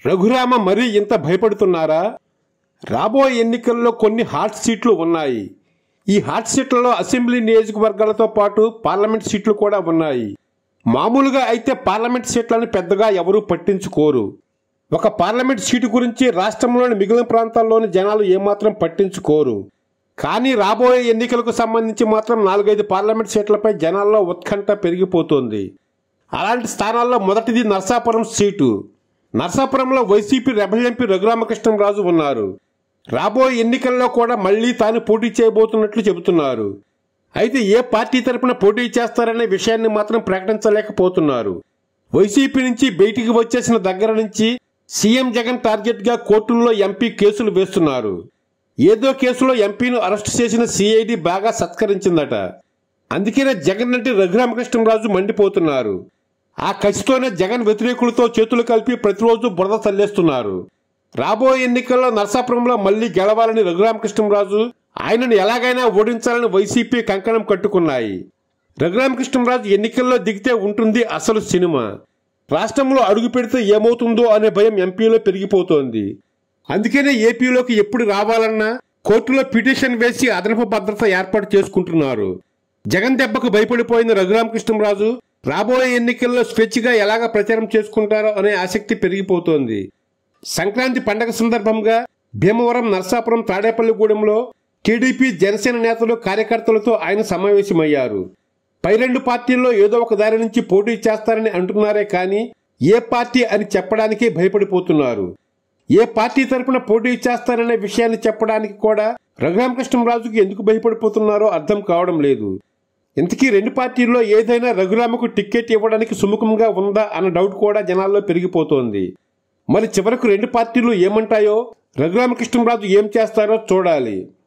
రఘురామ మరీ ఇంత భయపడుతున్నారా? రాబోయే ఎన్నికల్లో కొన్ని హాట్ సీట్లు ఉన్నాయి. ఈ హాట్ సీట్లలో అసెంబ్లీ నియోజకవర్గాలతో పాటు పార్లమెంట్ సీట్లు కూడా ఉన్నాయి. మామూలుగా అయితే పార్లమెంట్ సీట్లను పెద్దగా ఎవరూ పట్టించుకోరు. ఒక పార్లమెంట్ సీటు గురించి రాష్ట్రంలోని మిగిలిన ప్రాంతాల్లోని జనాలు ఏమాత్రం పట్టించుకోరు. కానీ రాబోయే ఎన్నికలకు సంబంధించి మాత్రం 4-5 పార్లమెంట్ సీట్లపై జనాల్లో ఉత్కంఠ పెరిగిపోతోంది. అలాంటి స్థానాల్లో మొదటిది నర్సాపురం సీటు. నర్సాపురంలో వైసీపీ రెబల్ ఎంపీ రఘురామకృష్ణంరాజు ఉన్నారు. రాబోయే ఎన్నికల్లో కూడా మళ్లీ తాను పోటీ చేయబోతున్నట్లు చెబుతున్నారు. అయితే ఏ పార్టీ తరపున పోటీ చేస్తారనే విషయాన్ని మాత్రం ప్రకటించలేకపోతున్నారు. వైసీపీ నుంచి బయటికి వచ్చేసిన దగ్గర నుంచి సీఎం జగన్ టార్గెట్గా కోర్టుల్లో ఎంపీ కేసులు వేస్తున్నారు. ఏదో కేసులో ఎంపీను అరెస్టు చేసిన సిఐడి బాగా సత్కరించిందట. అందుకనే జగన్ అంటే రఘురామకృష్ణంరాజు మండిపోతున్నారు. ఆ కసితోనే జగన్ వ్యతిరేకులతో చేతులు కలిపి ప్రతిరోజు బురద తల్లేస్తున్నారు. రాబోయే ఎన్నికల్లో నర్సాపురంలో మళ్లీ గెలవాలని రఘురామకృష్ణంరాజు, ఆయనను ఎలాగైనా ఓడించాలని వైసీపీ కంకణం కట్టుకున్నాయి. రఘురామకృష్ణంరాజు ఎన్నికల్లో దిగితే ఉంటుంది అసలు సినిమా. రాష్ట్రంలో అడుగు పెడితే ఏమవుతుందో అనే భయం ఎంపీలో పెరిగిపోతోంది. అందుకనే ఏపీలోకి ఎప్పుడు రావాలన్నా కోర్టులో పిటిషన్ వేసి అదనపు భద్రత ఏర్పాటు చేసుకుంటున్నారు. జగన్ దెబ్బకు భయపడిపోయిన రఘురామకృష్ణంరాజు రాబోయే ఎన్నికల్లో స్వేచ్ఛగా ఎలాగ ప్రచారం చేసుకుంటారో అనే ఆసక్తి పెరిగిపోతోంది. సంక్రాంతి పండగ సందర్భంగా భీమవరం, నర్సాపురం, తాడేపల్లిగూడెంలో టీడీపీ, జనసేన నేతలు, కార్యకర్తలతో ఆయన సమావేశమయ్యారు. పై 2 పార్టీల్లో ఏదో ఒక దారి నుంచి పోటీ చేస్తారని అంటున్నారే కానీ ఏ పార్టీ అని చెప్పడానికి భయపడిపోతున్నారు. ఏ పార్టీ తరపున పోటీ చేస్తారనే విషయాన్ని చెప్పడానికి కూడా రఘురామకృష్ణంరాజుకి ఎందుకు భయపడిపోతున్నారో అర్థం కావడం లేదు. ఇంతకీ 2 పార్టీల్లో ఏదైనా రఘురామకు టికెట్ ఇవ్వడానికి సుముఖంగా ఉందా అన్న డౌట్ కూడా జనాల్లో పెరిగిపోతోంది. మరి చివరకు 2 పార్టీలు ఏమంటాయో, రఘురామకృష్ణంరాజు ఏం చేస్తారో చూడాలి.